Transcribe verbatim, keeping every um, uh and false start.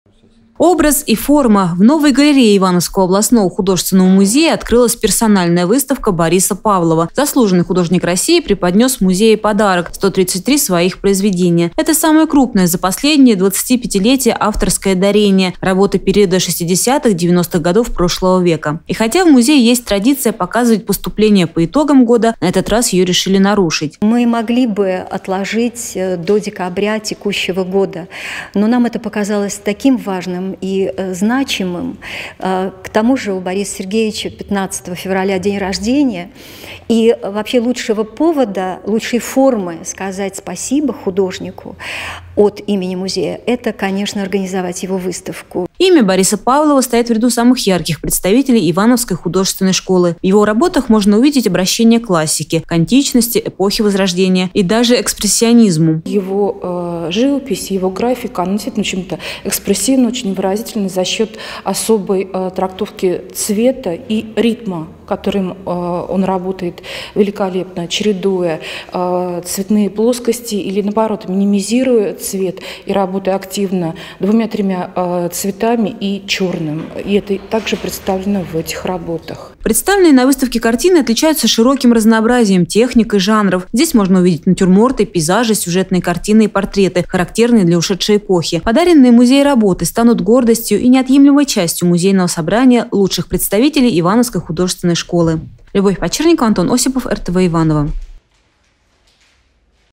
Образ и форма. В новой галерее Ивановского областного художественного музея открылась персональная выставка Бориса Павлова. Заслуженный художник России преподнес музею подарок – сто тридцать три своих произведения. Это самое крупное за последние двадцатипятилетие авторское дарение – работы периода шестидесятых-девяностых годов прошлого века. И хотя в музее есть традиция показывать поступления по итогам года, на этот раз ее решили нарушить. Мы могли бы отложить до декабря текущего года, но нам это показалось таким важным и значимым. К тому же у Бориса Сергеевича пятнадцатого февраля день рождения, и вообще лучшего повода, лучшей формы сказать спасибо художнику от имени музея – это, конечно, организовать его выставку. Имя Бориса Павлова стоит в ряду самых ярких представителей Ивановской художественной школы. В его работах можно увидеть обращение к классике, к античности, эпохи Возрождения и даже экспрессионизму. Его э, живопись, его графика, она действительно чем-то экспрессивна, очень выразительна за счет особой э, трактовки цвета и ритма, которым э, он работает великолепно, чередуя э, цветные плоскости или, наоборот, минимизируя цвет и работая активно двумя-тремя э, цветами и черным. И это также представлено в этих работах. Представленные на выставке картины отличаются широким разнообразием техник и жанров. Здесь можно увидеть натюрморты, пейзажи, сюжетные картины и портреты, характерные для ушедшей эпохи. Подаренные музею работы станут гордостью и неотъемлемой частью музейного собрания лучших представителей Ивановской художественной школы. Любовь Почерникова, Антон Осипов, эр тэ вэ Иваново.